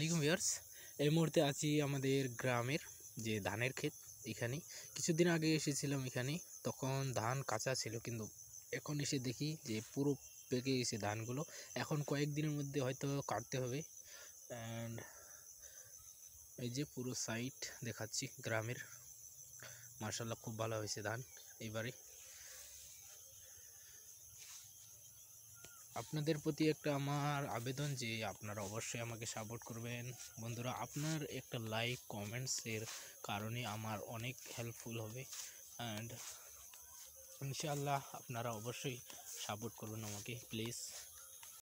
আলাইকুম ভিউয়ার্স। এই মুহূর্তে আছি আমাদের গ্রামের যে ধানের ক্ষেত এখানে। কিছুদিন আগে এসেছিলাম এখানে, তখন ধান কাঁচা ছিল, কিন্তু এখন এসে দেখি যে পুরো পেকে গেছে ধানগুলো। এখন কয়েকদিনের মধ্যে হয়তো কাটতে হবে। অ্যান্ড এই যে পুরো সাইড দেখাচ্ছি গ্রামের, মার্শাল্লাহ খুব ভালো হয়েছে ধান এবারে। আপনাদের প্রতি একটা আমার আবেদন যে আপনারা অবশ্যই আমাকে সাপোর্ট করবেন বন্ধুরা। আপনার একটা লাইক কমেন্টসের কারণে আমার অনেক হেল্পফুল হবে। অ্যান্ড ইনশাআল্লাহ আপনারা অবশ্যই সাপোর্ট করবেন আমাকে প্লিজ।